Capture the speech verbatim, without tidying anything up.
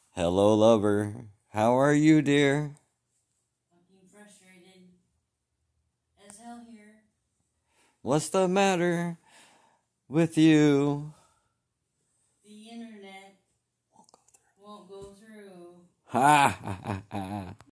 Hello, lover. How are you, dear? Fucking frustrated as hell here. What's the matter with you? The internet won't go through. Ha ha ha ha.